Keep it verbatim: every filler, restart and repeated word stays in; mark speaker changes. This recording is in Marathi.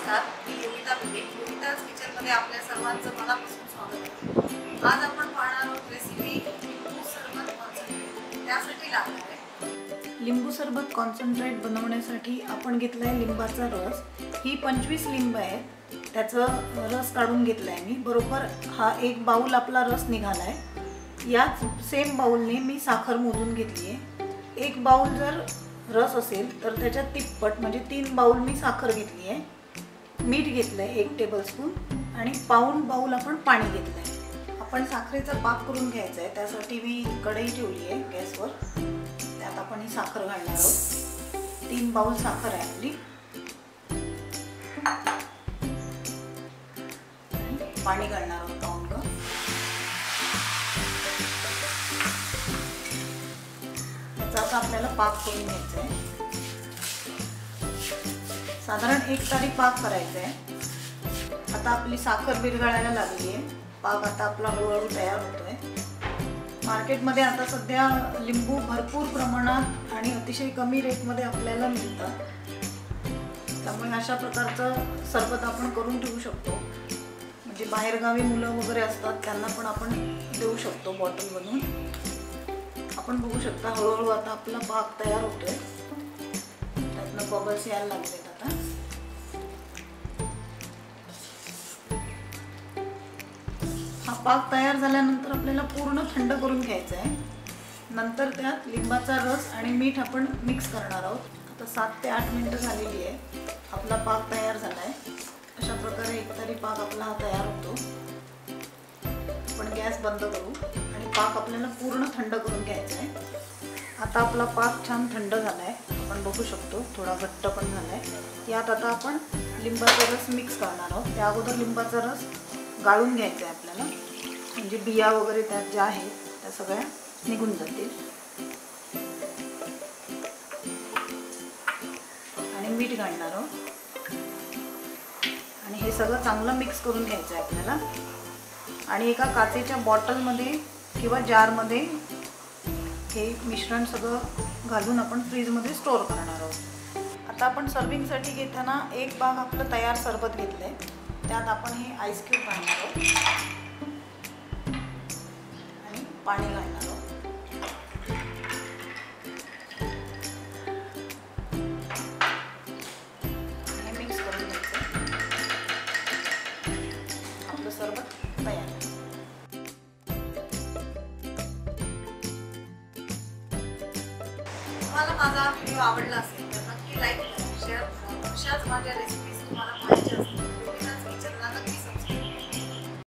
Speaker 1: नमस्कार, मी योगिता भिडे. योगिताज किचनमध्ये आपल्या सर्वांचं मनापासून स्वागत आहे. आज आपण पाहणार आहोत रेसिपी लिंबू सरबत कॉन्सन्ट्रेट. त्यासाठी लागणार आहे लिंबू सरबत कॉन्सन्ट्रेट बनवण्यासाठी आपण घेतला आहे लिंबाचा रस. ही पंचवीस लिंब आहेत, त्याचं रस काढून घेतला आहे मी. बरोबर हा एक बाउल आपला रस निघाला आहे. याच सेम बाउलने मी साखर मोजून घेतली आहे. एक बाउल जर रस असेल तर त्याच्यात तिप्पट म्हणजे तीन बाउल मी साखर घेतली आहे. मीठ घेतलं आहे एक टेबलस्पून आणि पाऊण बाउल आपण पाणी घेतलं आहे. आपण साखरेचा पाक करून घ्यायचा आहे, त्यासाठी मी कढई ठेवली आहे गॅसवर. त्यात आपण ही साखर घालणार आहोत. तीन बाउल साखर आहे आपली. पाणी घालणार आहोत पाऊण कप. याचा आता आपल्याला पाक करून घ्यायचा आहे. साधारण एक तारी पाक करायचा आहे. आता आपली साखर विरघळायला लागली आहे. पाक आता आपला हळूहळू तयार होतोय. मार्केटमध्ये आता सध्या लिंबू भरपूर प्रमाणात आणि अतिशय कमी रेटमध्ये आपल्याला मिळतात. त्यामुळे अशा प्रकारचं सरबत आपण करून ठेवू शकतो. म्हणजे बाहेरगावी मुलं वगैरे असतात त्यांना पण आपण देऊ शकतो बॉटल बनवून. आपण बघू शकता हळूहळू आता आपला पाक तयार होतोय. त्यातनं बबल्स यायला लागलेत. आता हा पाक तयार झाल्यानंतर आपल्याला पूर्ण थंड करून घ्यायचा आहे. नंतर त्यात लिंबाचा रस आणि मीठ आपण मिक्स करणार आहोत. आता सात ते आठ मिनिटं झालेली आहे. आपला पाक तयार झाला आहे. अशा प्रकारे एकतरी पाक आपला तयार होतो. आपण गॅस बंद करू आणि पाक आपल्याला पूर्ण थंड करून घ्यायचा आहे. आता आपला पाक छान थंड झाला आहे. आपण बघू शकतो थोडा घट्ट पण झाला आहे. यात आता आपण लिंबाचा रस मिक्स करणार आहोत. त्या अगोदर लिंबाचा रस गाळून घ्यायचा आहे आपल्याला, म्हणजे बिया वगैरे त्यात ज्या आहेत त्या सगळ्या निघून जातील. आणि मीठ घालणार आहोत आणि हे सगळं चांगलं मिक्स करून घ्यायचं आहे आपल्याला. आणि एका काचेच्या बॉटलमध्ये किंवा जारमध्ये हे मिश्रण सगळं घालून आपण फ्रीजमध्ये स्टोअर करणार आहोत. आता आपण सर्विंगसाठी घेताना एक बाग आपलं तयार सरबत घेतलं आहे. त्यात आपण हे आईस क्यूब घालणार आहोत आणि पाणी घालणार आहोत. हे मिक्स करून घ्यायचं. आपलं सरबत तयार आहे. तुम्हाला माझा व्हिडिओ आवडला असेल तर नक्की लाईक करा, शेअर करा. अशाच माझ्या रेसिपीज तुम्हाला पाहिजे असतील